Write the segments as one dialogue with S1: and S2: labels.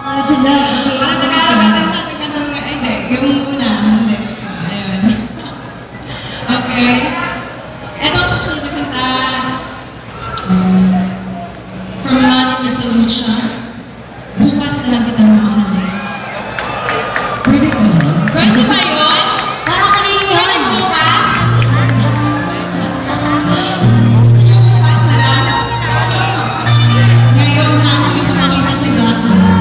S1: Para sa karapatan natin katong, ay hindi, yung una, hindi. Ayun. Okay. Ito ang susunod na kanta. From Lani Misalucha. Bukas na lang kita mamahalin.
S2: Pwede ba yun?
S1: Pwede ba yun?
S3: Para kanino yun?
S1: Bukas? Gusto niyo bukas na lang? Ngayon na gusto makita si Blackjack.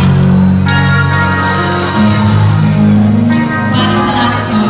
S1: Para sa lahat ito.